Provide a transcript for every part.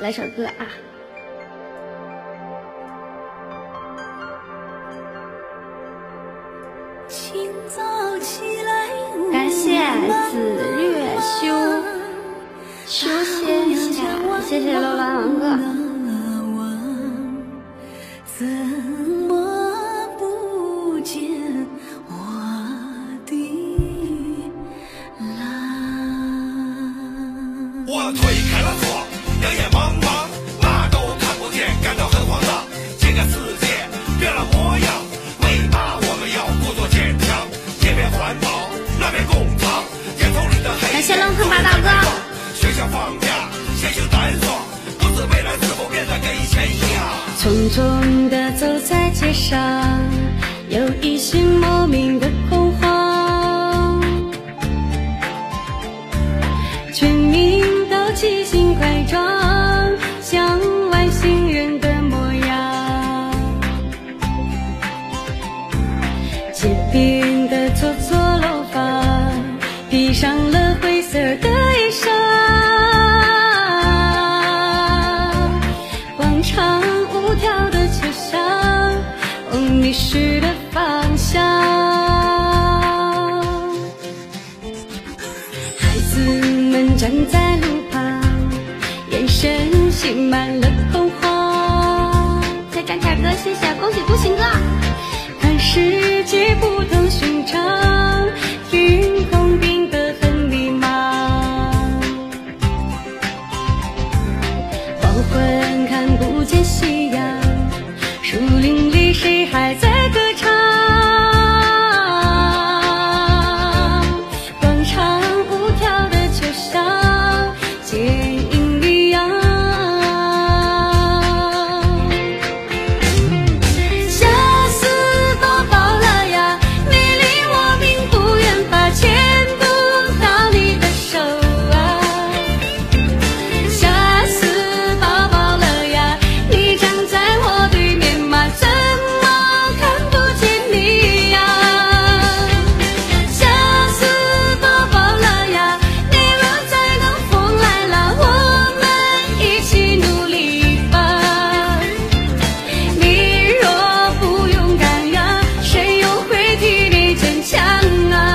来首歌啊。感谢子月修仙下，谢谢楼兰王哥。怎么不见我的蓝？我推开了窗，两眼茫茫，嘛都看不见，感到很慌张。这个世界变了模样，为嘛我们要故作坚强？这边环保，那边工厂，烟囱里的黑。感谢龙腾八大哥。学校放假，闲情淡爽，不知未来是否变得跟以前一样。匆匆地走在街上，有一些莫名的恐慌，全民都奇形怪状，像外星人的模样。街边的座座楼房，披上了灰色的衣裳，广场舞跳的球场，迷失的方向。孩子们站在路旁，眼神写满了恐慌。再站点歌，谢谢，恭喜独行哥。看世界不同寻常，天空变得很迷茫。黄昏看不见夕阳，树林里谁还在歌唱？广场舞跳的球场，剪影一样。吓死宝宝了呀，你离我并不远，把牵不到你的手啊。吓死宝宝了呀，你站在我对面嘛，怎么看不见你呀？吓死宝宝了呀，你若再等风来了，我们一起努力吧。你若不勇敢呀，谁又会替你坚强啊？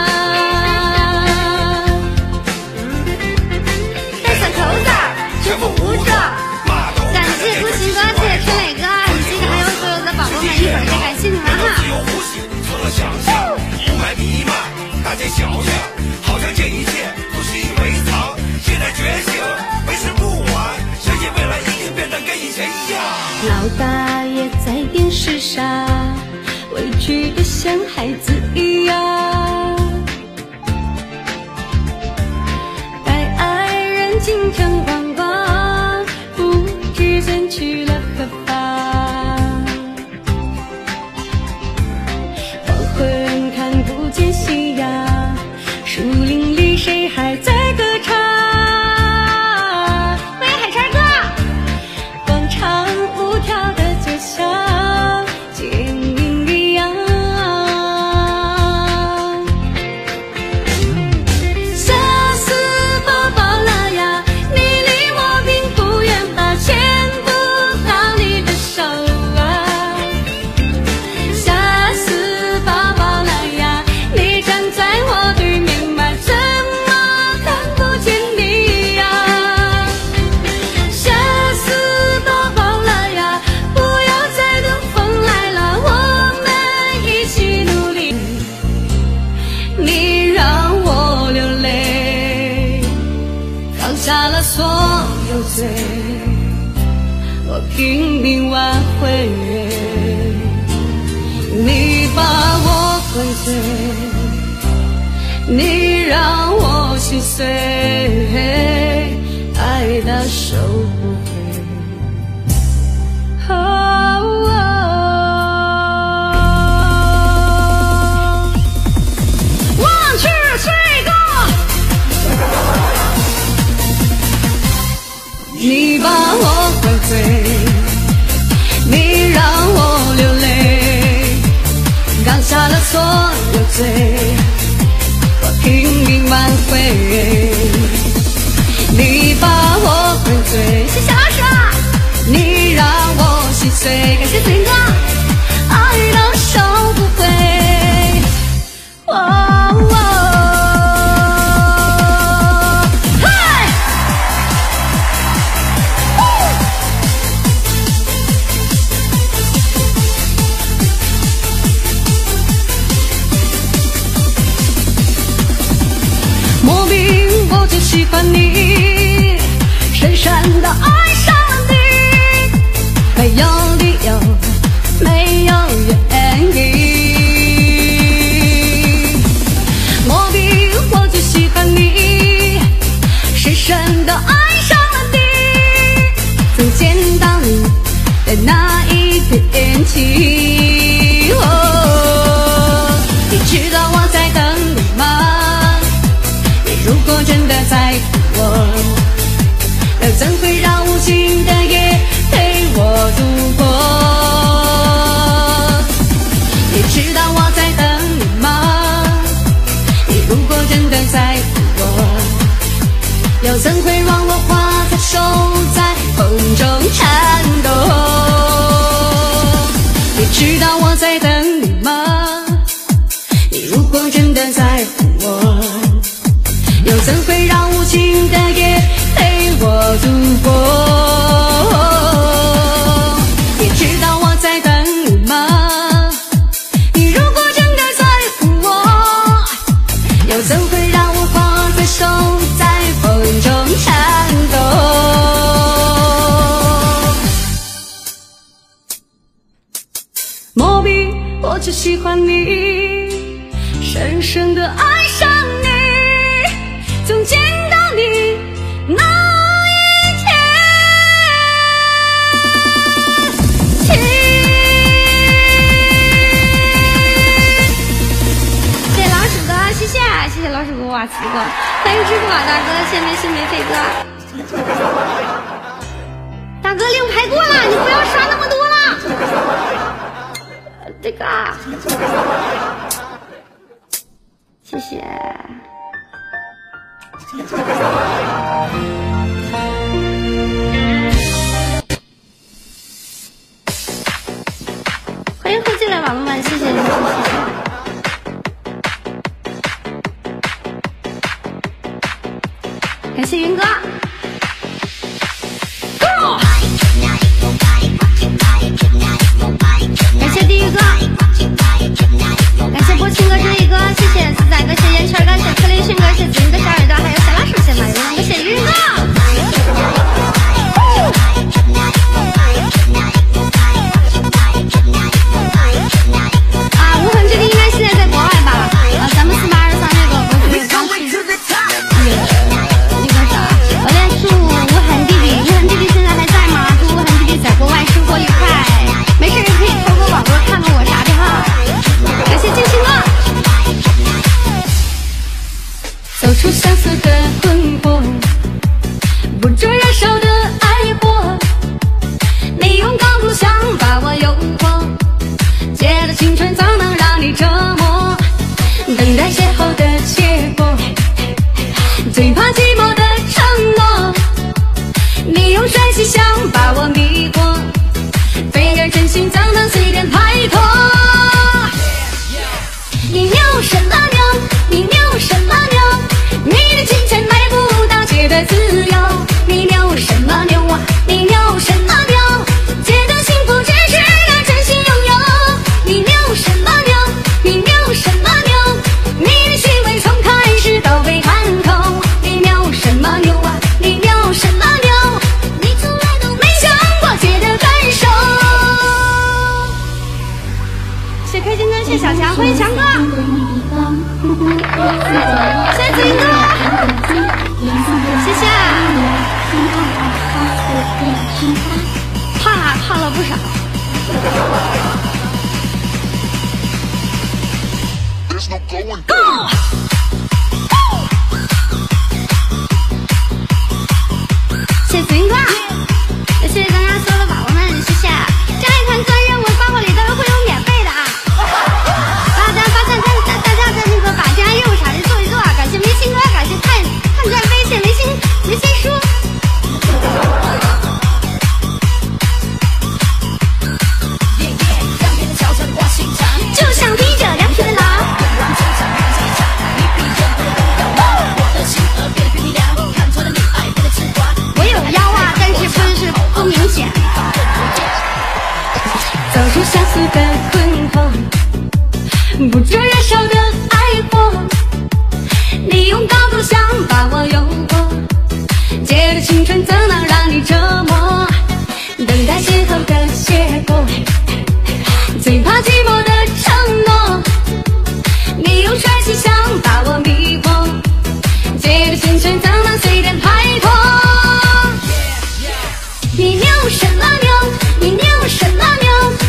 戴上口罩，全副武装。感谢独行哥，谢谢春磊哥，以及还有所有的宝宝们，一会儿再感谢你们哈。成了想象，雾霾弥漫，大街小巷，好像这一切都习以为常。现在觉醒，为时不晚，相信未来一定变得跟以前一样。老大爷在电视上，委屈的像孩子一样，带爱人进城逛逛，不知间去了何方。黄昏看不见夕阳，树林里谁还在歌唱？喂，海川哥，广场舞跳的就像剪影一样。吓死宝宝了呀，你离我并不远，把牵不到你的手啊。吓死宝宝了呀，你站在我对面嘛，怎么看不见你呀？吓死宝宝了呀，不要再等风来了，我们一起努力。你让我流泪，放下了所有罪，我拼命挽回。你把我灌醉，你让我心碎，爱到收不回。One two three go！ 你把我灌醉，你让我流泪，扛下了所有罪，我拼命挽回。你把我灌醉，谢谢老师。 天气。哦，你知道我在等你吗？你如果真的在乎我，又怎会让无情的夜陪我度过？你知道我在等你吗？你如果真的在乎我，又怎会让我画在手在风中颤抖？你知道我在等你吗？你如果真的在乎我，又怎会让无情的夜陪我度过？你知道我在等你吗？你如果真的在乎我，又怎会让我画在手在风中颤抖？莫比，我只喜欢你，深深的爱上你，从见到你那一天起。谢谢老鼠哥，谢谢老鼠哥，瓦茨哥，欢迎支付宝大哥，谢谢梅西梅飞哥。大哥令牌过了，你不要刷那么多了。这个，谢谢。欢迎后进来宝宝们，谢谢你们，感谢云哥。感谢地狱哥，感谢波青哥、正义哥，谢谢自仔哥，谢谢烟圈哥，谢谢克林逊哥，谢谢紫云哥、小耳朵，还有小老鼠，谢谢马云哥，谢谢鱼人哥。啊，无痕之地应该现在在国外吧？咱们482那个不是刚去那个啥，我在祝无痕弟弟，无痕弟弟现在还在吗？祝无痕弟弟在国外生活愉快，没事可以投个网络看看我啥的哈。感谢静心哥。走出相思的困惑，不着燃烧的爱火，你用高度想把我诱惑，借了青春怎能让你折磨？等待邂逅的结果，最怕寂寞的承诺，你用帅气想把我迷惑，飞而真心怎能随便拍拖？你牛什么牛？你牛什么牛？你的金钱买不到姐的自由。你牛什么牛啊？你牛什么牛？姐的幸福只是要真心拥有。你牛什么牛？你牛什么牛？你的行为从开始都被看透。你牛什么牛啊？你牛什么牛？你从来都没想过姐的感受。谢开心哥，谢小强，欢迎强哥。谢谢子英哥，谢谢。胖了不少。Go！ 谢谢子英哥，谢谢刚刚所有的宝宝们，谢谢。加一团钻任务刮刮里都会有免费的啊！大家的那个把这项任务啥的做一做啊！感谢明星哥，感谢探战微信维新叔。就像披着凉皮的狼。我有腰啊，但是不明显。走出相思的困惑，不着燃烧的爱火，你用高度想把我诱惑，借着青春怎能让你折磨？等待邂逅的结果，最怕寂寞的承诺，你用帅气想把我迷惑，借着青春怎能随便拍拖？你牛什么牛？你牛什么牛？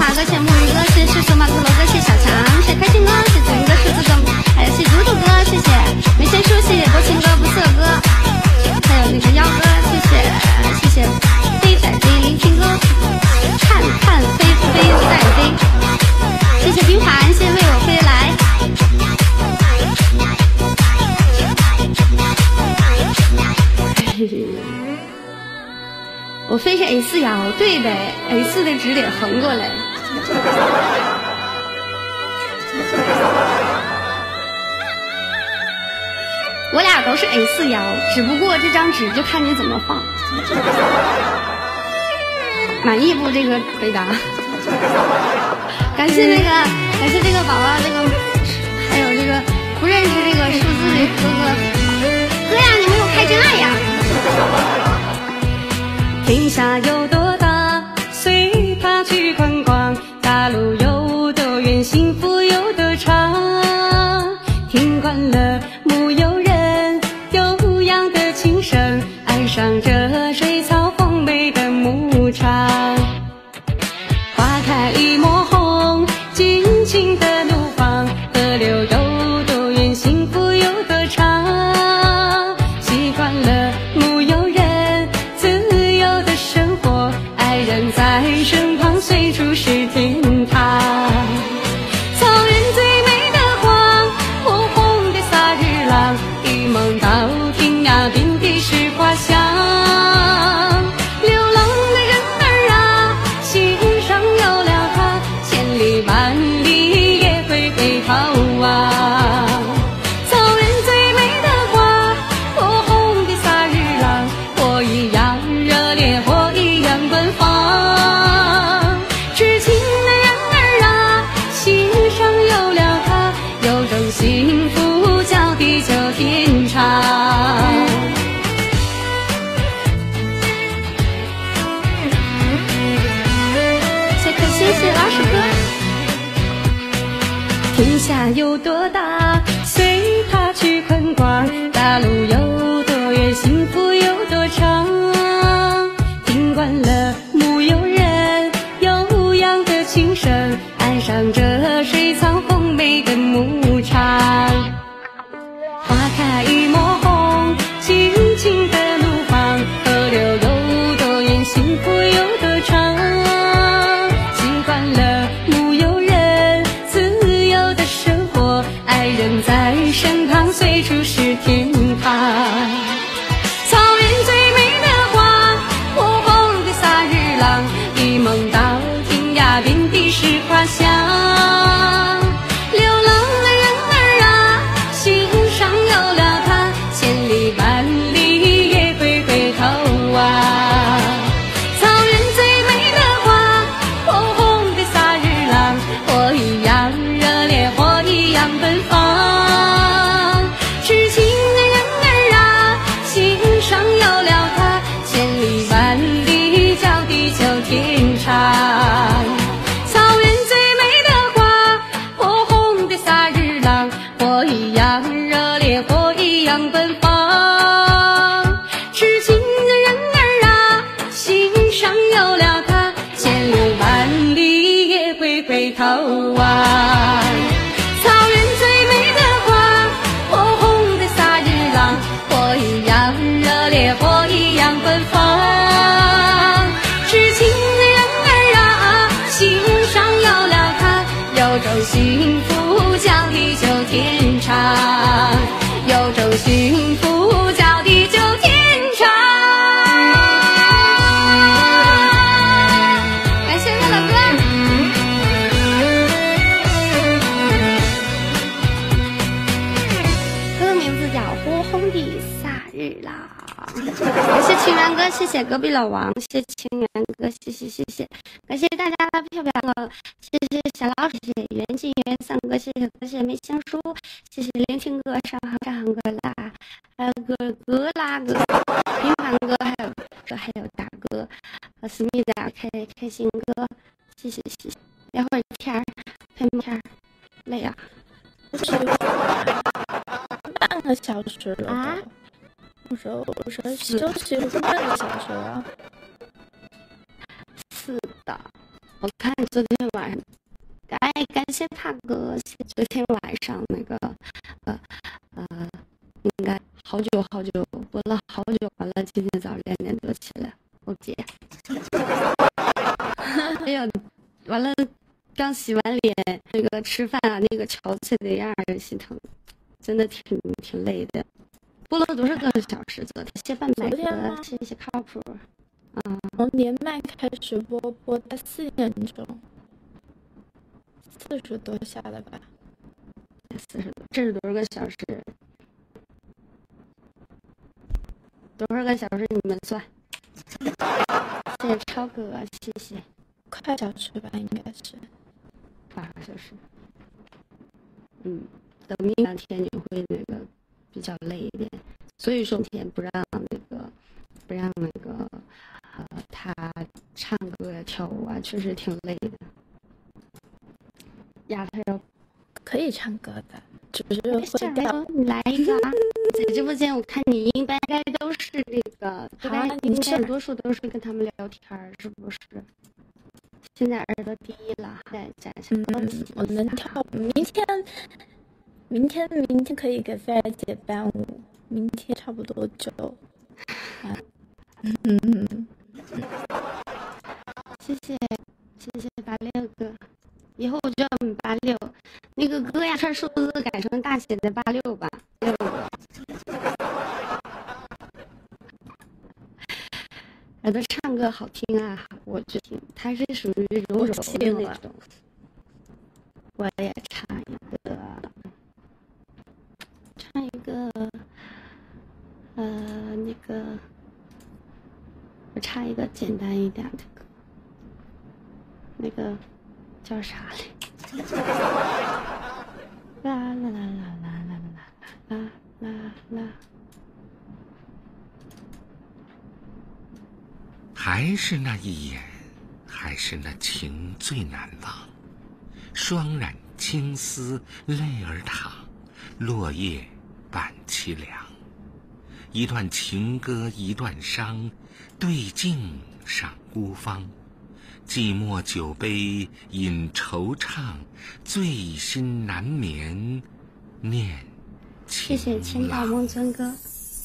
华哥，谢木鱼哥，谢谢数码骷髅哥，谢小强，谢开心哥，谢子云哥，数字哥，还有谢嘟嘟哥，谢谢没钱叔，谢谢多情哥，不色哥，还有那个妖哥，谢谢飞仔飞，聆听哥，看看飞飞在飞，谢谢冰环，谢谢为我飞来。我飞是 A4 摇，对呗 ，A4 的值得横过来。我俩都是 A4 摇，只不过这张纸就看你怎么放。满意不？这个回答。感谢这个宝宝，这个还有这个不认识这个数字的哥哥呀，你没有开真爱呀？天下有多大，随他去观光；大路有多远，幸福有多长。听惯了木有人悠扬的琴声，爱上这水草丰美的牧场。花开一抹红，尽情的怒放；河流有多远，幸福有多长。习惯了木有人自由的生活，爱人在身旁，随处是天堂。草原最美的花，火红的萨日朗，一梦到天涯，遍地是花香。流浪的人儿啊，心上有了他，千里万里也会回头望。草原最美的花，火红的萨日朗，火一样热烈，火一样奔放。痴情的人儿啊，心上有了他，有种幸福叫地久天长。谢可心，谢老师哥。天下有多大，随他去观光；大路有多远，幸福有多长。听惯了木有人悠扬的琴声，爱上这水草丰美的牧场。花开一抹红，尽情的怒放；河流有多远，幸福有多长。习惯了木有人自由的生活，爱人在身旁，随处是天堂。草原最美的花，火红的萨日朗，一梦到天涯，遍地是花香。流浪的人儿啊，心上有了他，千里万里也会回头望。草原最美的花，火红的萨日朗，火一样热烈，火一样奔放。痴情的人儿啊，心上有了他，千里万里叫地久天长。草原最美的花，火红的萨日朗，火一样热烈，火一样奔放。痴情的人儿啊，心上有了他，千里万里也会回头望。草原最美的花，火红的萨日朗，火一样热烈，火一样奔放。痴情的人儿啊，心上有了他，有种幸福叫地久天长，有种幸福叫地久天长。感谢乐乐哥。歌的名字叫《火红的萨日朗》。感谢清源哥，谢谢隔壁老王，谢谢清源哥，谢谢，感谢大家的漂亮哥，谢谢小老师，谢谢袁静源三哥，谢谢梅香叔，谢谢聆听哥，上行哥啦，还有哥啦哥，平凡哥，还有大哥，思密达，开心哥，谢谢，聊会儿天儿，陪天儿，累啊， 半个小时了啊。我说休息了半个小时了。 是的，我看昨天晚晚上，感谢他哥，昨天晚上那个应该好久播了好久，完了今天早上2点多起来，我姐，哎呀，完了刚洗完脸，那个吃饭啊，那个憔悴的样儿，心疼，真的挺累的。播了多少个小时？昨天谢半百个，谢谢靠谱。 从连麦开始播到4点钟，40多下了吧 ？40多，这是多少个小时？多少个小时？你们算。谢谢超哥，谢谢。 快小时吧，应该是 8个小时。等明2天你会那个比较累一点，所以说天不让那个他唱歌呀跳舞啊，确实挺累的。丫头可以唱歌的，只是会掉。 你来一个啊！在直播间我看你应该都是这个，应该多数都是跟他们聊天，是不是？现在耳朵低了，再加一下。 我能跳。明天可以给菲儿姐伴舞，明天差不多就。 谢谢86哥，以后我就叫你86。那个哥呀，串数字改成大写的86吧，6个。耳朵唱歌好听啊，我就听，他是属于柔柔的那种。我也唱一个，那个，我唱一个简单一点的歌，那个叫啥来？啦啦啦啦啦啦啦啦啦。 还是那一眼，还是那情最难忘。双染青丝泪儿淌，落叶伴凄凉。一段情歌一段伤，对镜上孤芳。寂寞酒杯饮惆怅，醉心难眠念情郎。 谢谢青岛梦尊哥。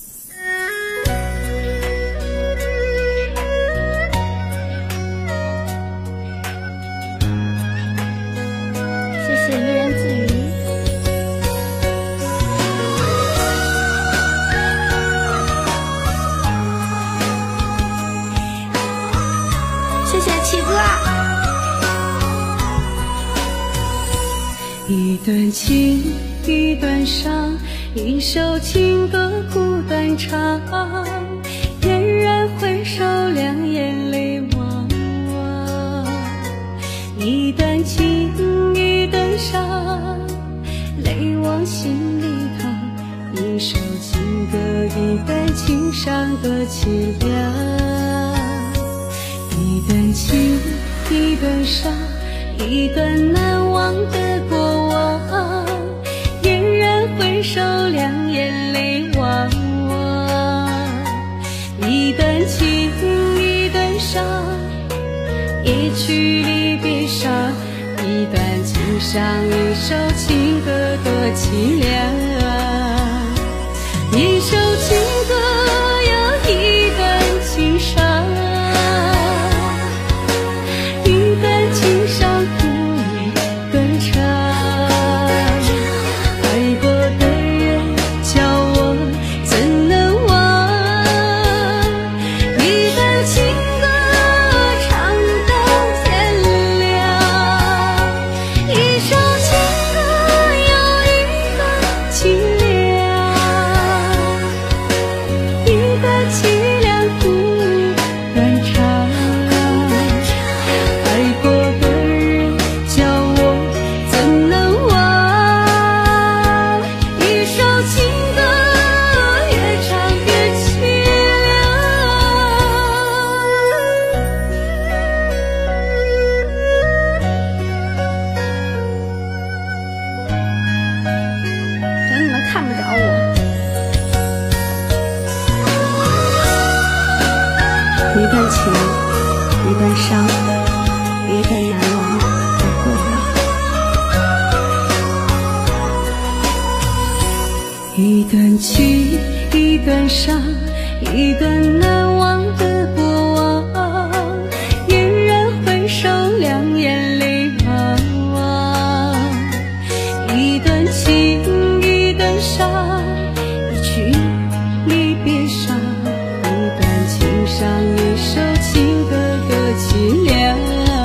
一段情，一段伤，一首情歌孤单唱，嫣然回首，两眼泪汪汪。一段情，一段伤，泪往心里淌，一首情歌，一段情伤的凄凉。一段情，一段伤，一段难忘的过往，嫣然回首，两眼泪汪汪。一段情，一段伤，一曲离别伤，一段情伤，一首情歌多凄凉。一首情歌有一段情伤，情段情，一段伤，一段难忘的过往，嫣然回首，两眼泪汪汪。一段情，一段伤，一曲离别伤，一段情伤，一首情歌多凄凉。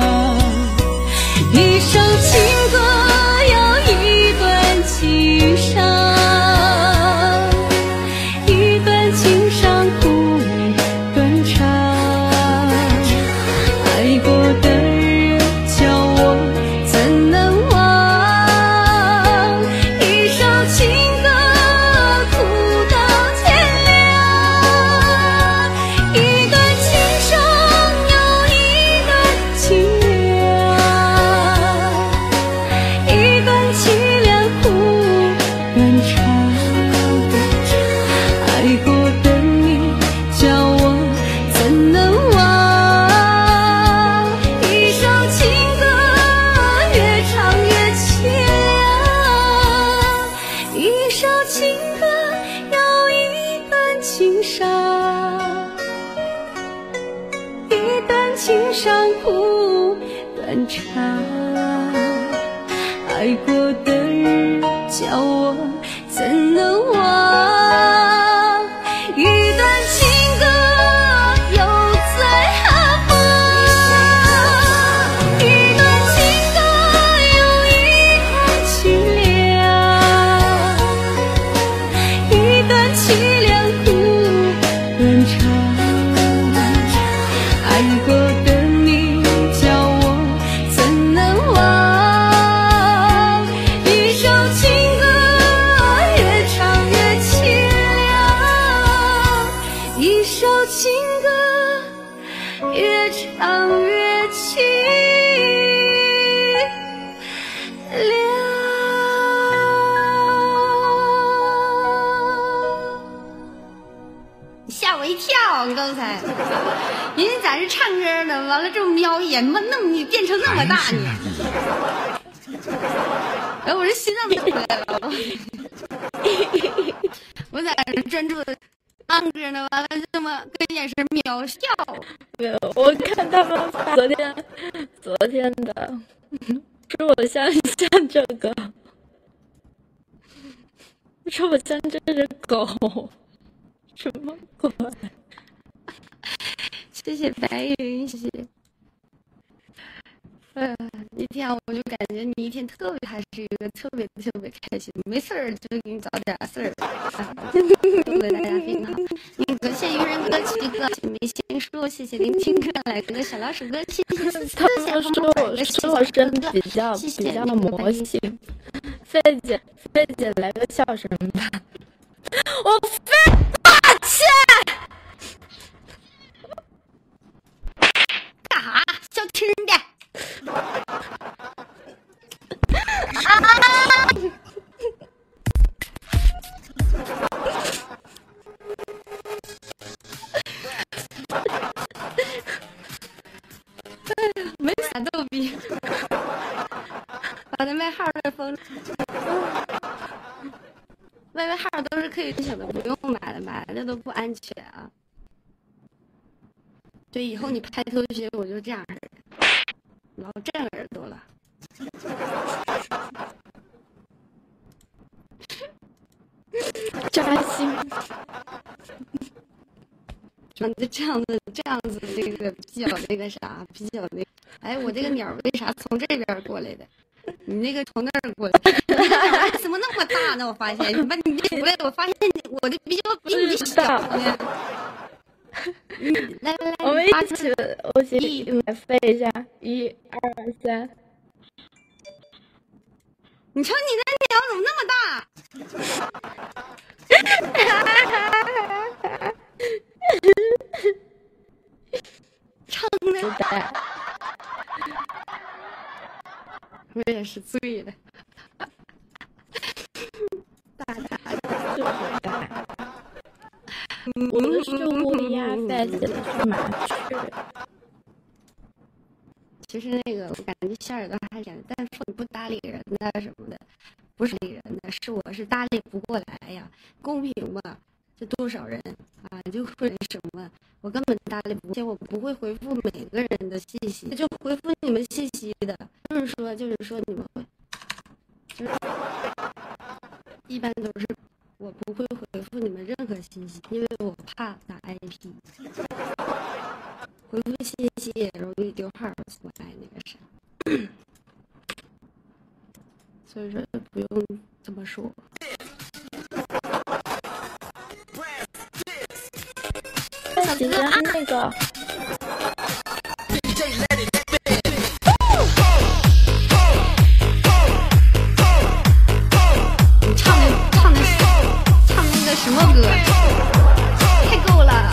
一首情歌有一段情伤，一段情伤苦断肠。爱过的人叫我怎能忘？一首情歌苦到天亮，一段情伤有一段情凉，一段凄凉苦断肠。爱过的你叫我怎能忘？一首情歌越唱越凄凉，一首情歌有一段情伤，一段情伤苦断肠。爱过的人叫我怎能忘？一段情歌又在何方？一段情歌有一段凄凉，一段凄凉苦断肠。爱过的你叫我怎能忘？一首情歌越唱越凄凉，一首情歌越唱越凄凉。 吓我一跳！刚才，人家咋是唱歌呢？完了这么瞄一眼，妈，那么你变成那么大还是你那，一眼。 哎，我这心脏都回来了。我在这专注的唱歌呢，完了这么跟眼神瞄笑。 没有，我看他们发昨天的，说我像这个，说我像这只狗，什么鬼？ 谢谢白云，谢谢。一天我就感觉你一天特别还是一个特别开心，没事儿就给你找点事儿。祝大家非常好。那个谢愚人歌曲哥，谢梅心树，谢谢聆听哥来哥小老鼠哥，谢谢他们说我声比较魔性。菲姐来个笑声吧，我飞过去。 干啥？小听的。没啥逗逼，把那外号给封。外号都是可以小的，不用买的都不安全啊。对，以后你拍拖鞋我就这样式的，老震耳朵了。 扎心。 就这样子，这个比较那个啥，比较那个。哎，我这个鸟为啥从这边过来的？你那个从那儿过来，为什么那么大呢？我发现，你把你这出来，我发现我的比你小呢。来， 我们一起来飞一下，1、2、3。 你瞅你那鸟怎么那么大？唱的，我也是醉了。大就是大。我的是乌鸦，飞起的是麻雀。 其实那个我感觉小耳朵还行，但是你不搭理人啊什么的， 不是理人的，是搭理不过来呀，公平吧？这多少人啊，就会什么，我根本搭理不过，而且我不会回复每个人的信息，就回复你们信息的，就是说你们会，就是一般都是我不会回复你们任何信息，因为我怕打 IP， 回复信息也容易丢号，我爱那个啥。所以说不用这么说。 姐姐那个。 你唱那个什么歌？太够了。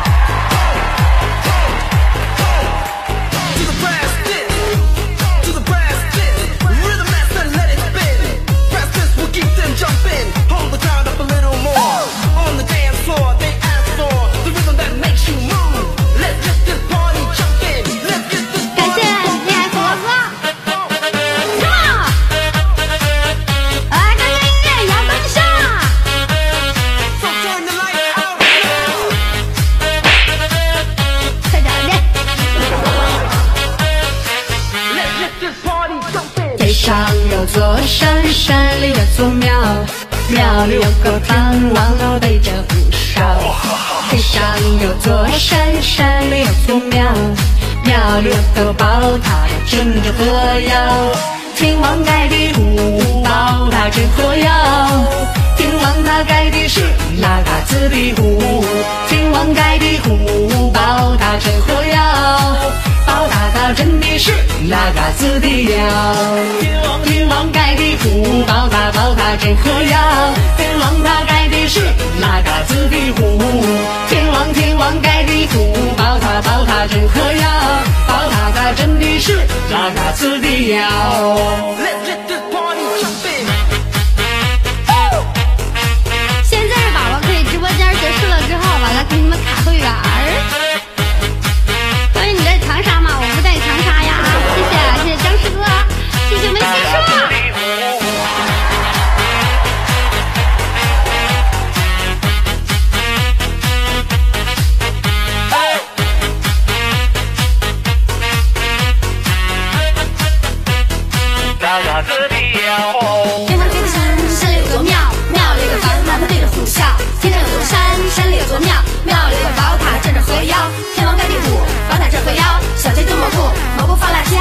上有座山，山里有座庙，庙里有个盼望楼背着胡哨。天上有座山，山里有座庙，庙里有个宝塔镇着河妖。天王盖地虎，宝塔镇河妖。天王他盖的是哪嘎子的虎？天王盖的虎，宝塔镇河妖。宝塔它镇的是哪嘎子的妖？天王盖的虎，宝塔镇河妖。天王他盖的是哪嘎子的虎？天王盖的虎，宝塔镇河妖。宝塔它镇的是哪嘎子的妖？ 现在是宝宝可以直播间结束了之后，完了给你们卡会员儿。所以你在长沙吗？我不在长沙呀，谢谢张师哥，谢谢梅心说。 天上有座山，山里有座庙，庙里有个烦恼，它对着虎啸。天上有座山，山里有座庙，庙里有个宝塔镇着河妖。天王盖地虎，宝塔镇河妖。小鸡炖蘑菇，蘑菇放辣椒。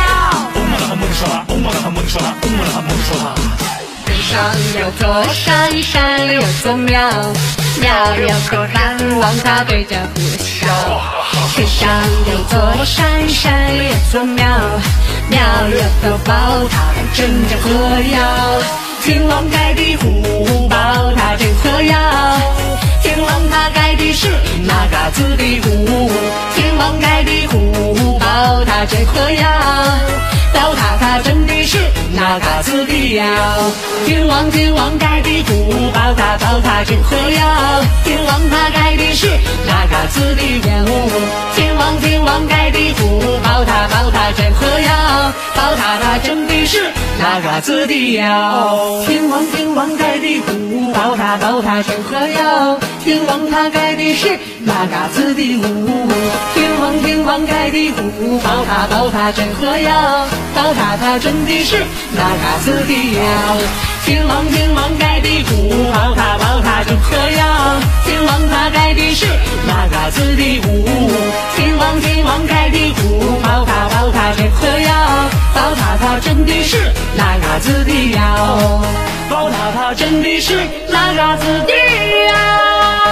天上有座山，山里有座庙，庙里有个盼望，它对着虎啸。天上有座山，山里有座庙，庙里有个宝塔镇着河妖。天王盖的虎，宝塔镇河妖。天王他盖的是哪嘎子的虎？天王盖的虎，宝塔镇河妖。宝塔它镇的是哪嘎子的妖？天王盖的虎，宝塔镇河妖。天王他盖的是哪嘎子的妖？天王盖的虎，宝塔镇河妖。宝塔它镇的是哪嘎子的妖？天王盖的虎，宝塔镇河妖。天王他盖的是哪嘎子的虎？天王盖的虎，宝塔镇河妖。宝塔它镇的是哪嘎子的妖？天王盖的虎，宝塔镇河妖。天王他盖的是哪嘎子的虎？天王盖的虎，宝塔镇河妖。宝塔它镇的是哪嘎子的妖？宝塔它镇的是哪嘎子的妖？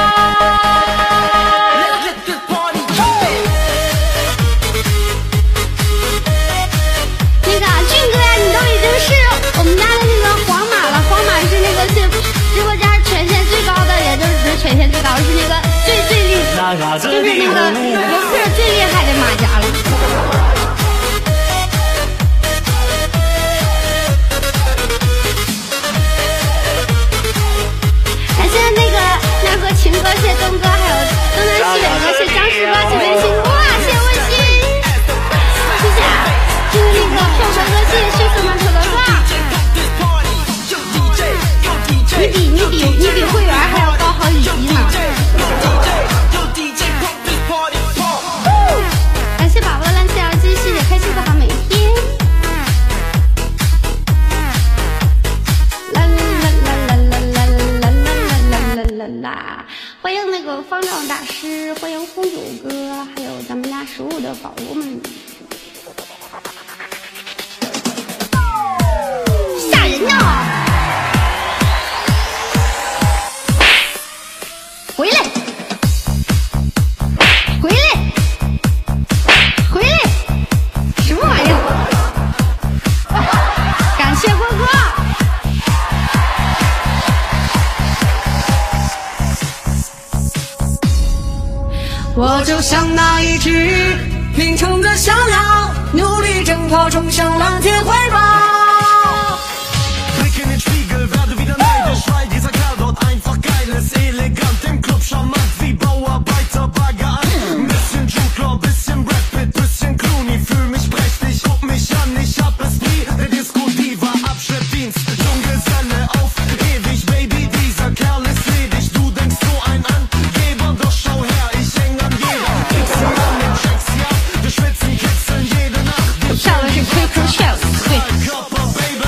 我们家的那个皇马了，皇马是那个直播间权限最高的，也就是不是权限最高，是那个最厉害，就是那个游客最厉害的马甲了。感谢那个奈何情哥，谢谢东哥，还有东南西北哥，谢谢张师哥，谢谢微信，哇，谢谢温馨，谢谢那个后哥哥，谢谢师傅们手的话。 个方丈大师，欢迎红酒哥，还有咱们家食物的宝物们。吓人呀！回来！回来！回来！什么玩意儿？感谢哥哥。 我就像那一只林冲的小鸟，努力挣脱，冲向蓝天怀抱。Blick in den Spiegel, werde wieder neidisch, weil dieser Kerl dort einfach geil ist. Elegant im Club, charmant wie Bauarbeiter, Bagger an. Bisschen Jude Law, bisschen Brad Pitt, bisschen Clooney. Fühl mich prächtig, guck mich an, ich hab es nie. Der Disco-Diva, Abschleppdienst, Junggeselle auf ewig, Baby, dieser Kerl ist ledig. Du denkst so ein Angeber, doch schau her, ich häng an jeder. Pixel an den Checks, ja, wir schwitzen, kitzeln jede Nacht. Wir schauen den Quick Show, Körper, Baby.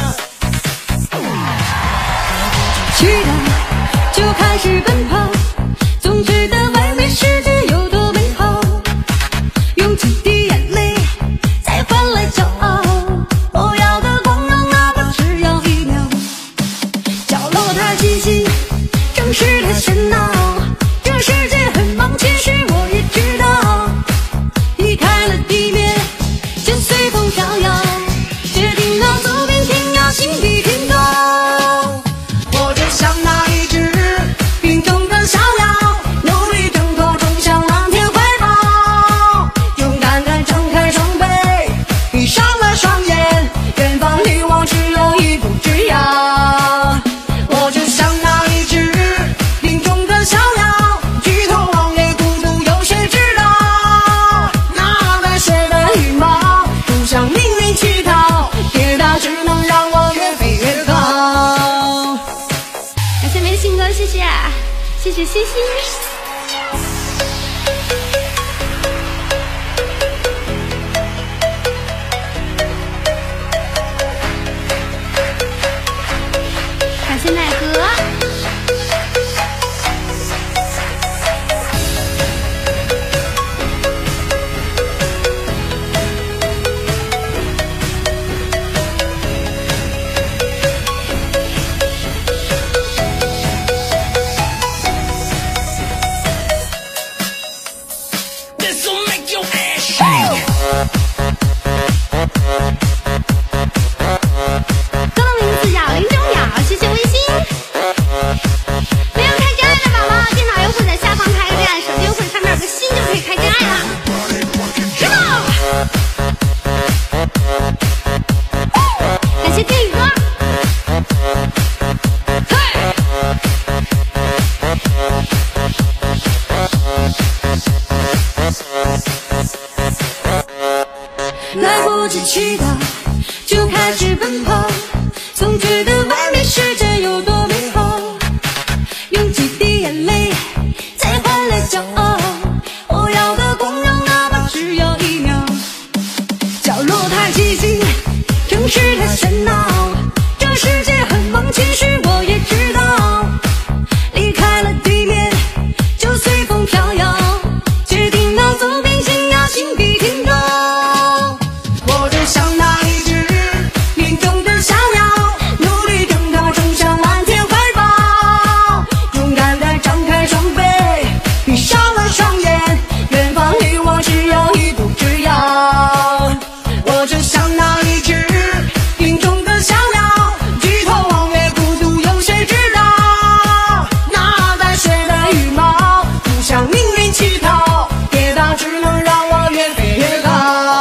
去的就开始奔跑，总觉得外面世界有多美好，用几滴眼泪再换来骄傲。我要的光荣哪怕只要1秒，角落太寂静，城市太喧闹，这世界很忙，其实我也知道，离开了地面就随风飘摇，决定要走遍天涯，心比天高。我就像那一只冰冻的小鸟，努力挣脱，冲向蓝天怀抱，勇敢地张开双臂，闭上了双眼，远方离我只有一步之遥。我就像那一只林中的小鸟，举头望月，孤独有谁知道？那白雪的羽毛，不向命运乞讨，跌倒只能让我越飞越高。 感谢梅信哥，谢谢，谢谢西西。感谢奈何。 哥的名字叫林中鸟，谢谢微信。没有开真爱的宝宝，电脑用户在下方开个真爱，手机用户上面有个心就可以开真爱了。是吗？感谢天宇哥。 来不及祈祷，就开始奔跑，总觉得外面世界有多美好，用几滴眼泪再换来骄傲。我要的光荣哪怕只有1秒，角落太寂静，城市太喧闹，这世界很忙，其实我也知道，离开了地面就随风飘摇，决定要走遍天涯，心比天高。我就像那一只林中的小鸟，努力挣脱，冲向蓝天怀抱，勇敢地张开双臂，闭上了双眼，远方离我只有一步之遥。我就像那一只林中的小鸟，举头望月，孤独有谁知道？那白雪的羽毛，不向命运乞讨，跌倒只能让我越飞越高。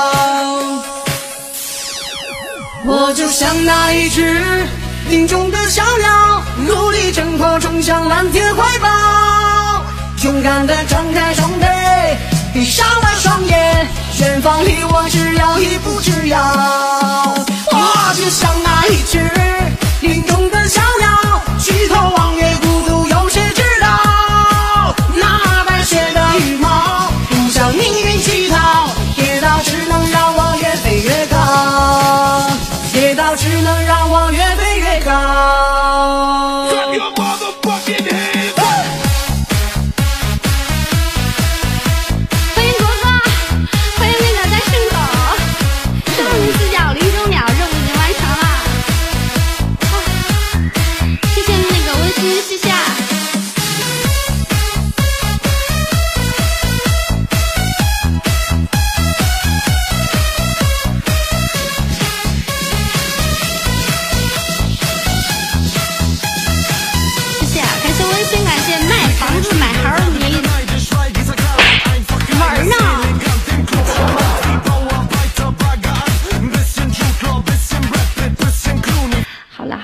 我就像那一只林中的小鸟，努力挣脱，冲向蓝天怀抱，勇敢地张开双臂，闭上了双眼，远方离我只有一步之遥。我就像那一只林中的小鸟，举头望月，孤独有谁知道？那白雪的羽毛，不向命运乞讨，跌倒只能让我越飞越高，跌倒只能让我越飞越高。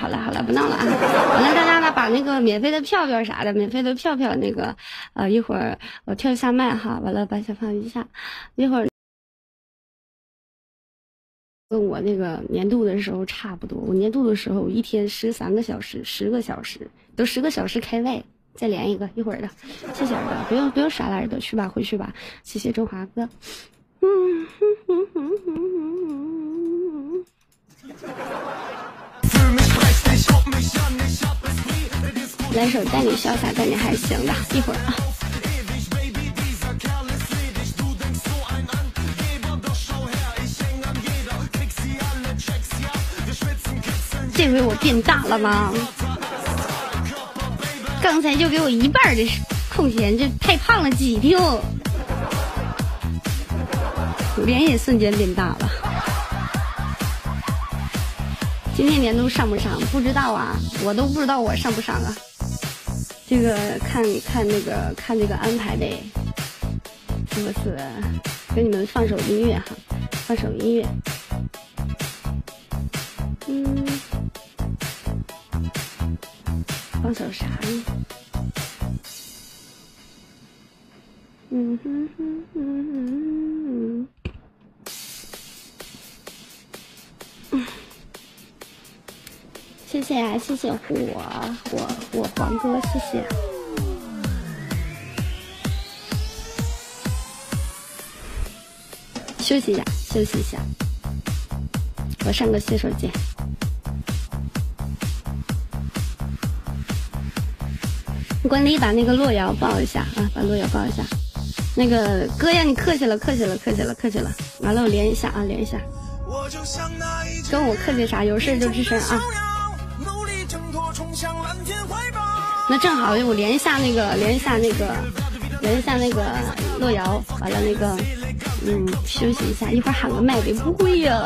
好了好了，不闹了啊！完了，大家呢把那个免费的票票啥的，免费的票票那个一会儿我跳一下麦哈，完了把小放一下，一会儿跟我那个年度的时候差不多。我年度的时候一天13个小时，10个小时，都10个小时开外。再连一个，一会儿的，谢谢耳朵，不用耍了，耳朵去吧，回去吧，谢谢中华哥。来首带你潇洒带你还行的，一会儿啊。这回我变大了吗？刚才就给我一半的空闲，这太胖了几丢，脸也瞬间变大了。今天年度上不上不知道啊，我都不知道我上不上啊。这个看这个安排的，是不是？给你们放首音乐哈，放首音乐。放首啥呢？谢谢啊，谢谢我黄哥，谢谢。休息一下，休息一下，我上个洗手间。管理把那个洛瑶抱一下啊，把洛瑶抱一下。那个哥呀，你客气了，客气了，客气了，客气了。完了，我连一下啊，连一下。跟我客气啥？有事就吱声啊。那正好，我连一下那个洛瑶。完了那个，休息一下，一会儿喊个麦呗，不会呀。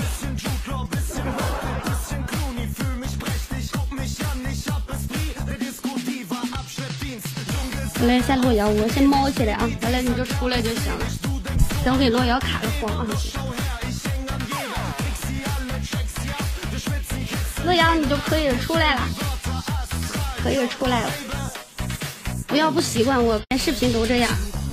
我来一下洛瑶，我先猫起来啊，完了你就出来就行了。等我给洛瑶卡个黄啊。洛瑶你就可以出来了，可以出来了。不要不习惯，我连视频都这样。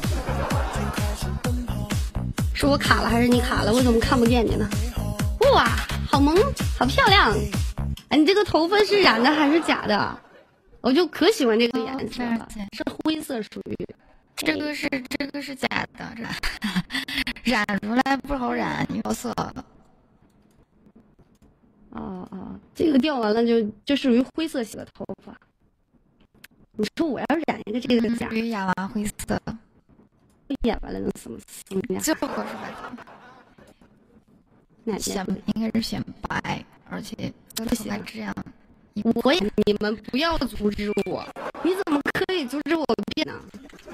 是我卡了还是你卡了？我怎么看不见你呢？哇，好萌，好漂亮！哎，你这个头发是染的还是假的？我就可喜欢这个颜色了，是灰色，属于这个是假的，染出来不好染，掉色了。 这个掉完了就属于灰色系的头发。你说我要染一个这个假， 属于亚麻灰色， 染完了能什么呀？ 最后是白头发，应该是显白，而且头发这样。 你们不要阻止我！你怎么可以阻止我变呢？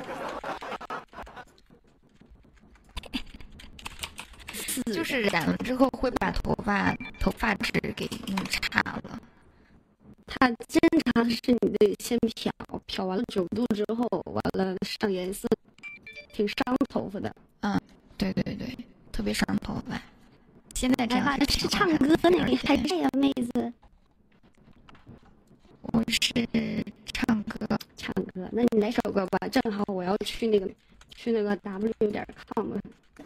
就是染了之后会把头发质给弄差了。 它正常是你得先漂完了9度之后，完了上颜色，挺伤头发的。 对，特别伤头发。现在这样是唱歌呢，你还这样妹子？ 我是唱歌， 那你来首歌吧，正好我要去那个 w.com，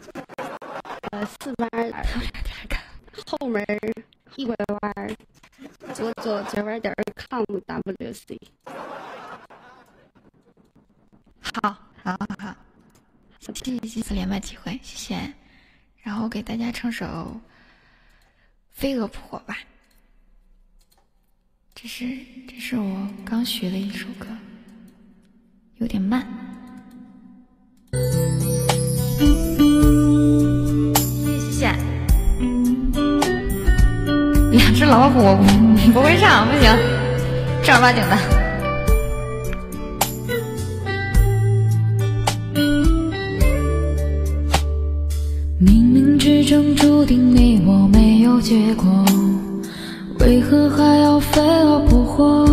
4班后门一拐弯，左弯.com/WC。 好，谢谢连麦机会，谢谢。然后给大家唱首《飞蛾扑火》吧。这是我刚学的一首歌，有点慢。谢谢。2只老虎不会唱，不行，正儿八经的。 冥冥之中注定你我没有结果，为何还要飞蛾扑火？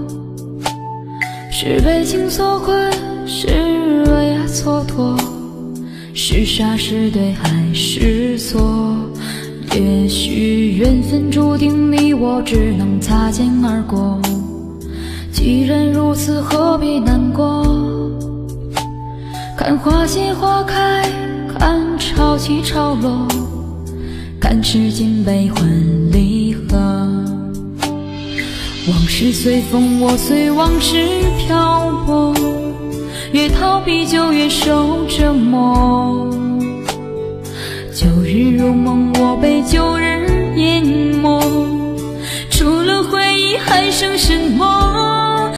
是被情所困，是为爱蹉跎，是傻是对还是错？ 也许缘分注定你我只能擦肩而过，既然如此何必难过，看花谢花开，看潮起潮落，看世间悲欢离合，往事随风，我随往事漂泊，越逃避就越受折磨，旧日如梦，我被旧日淹没，除了回忆还剩什么？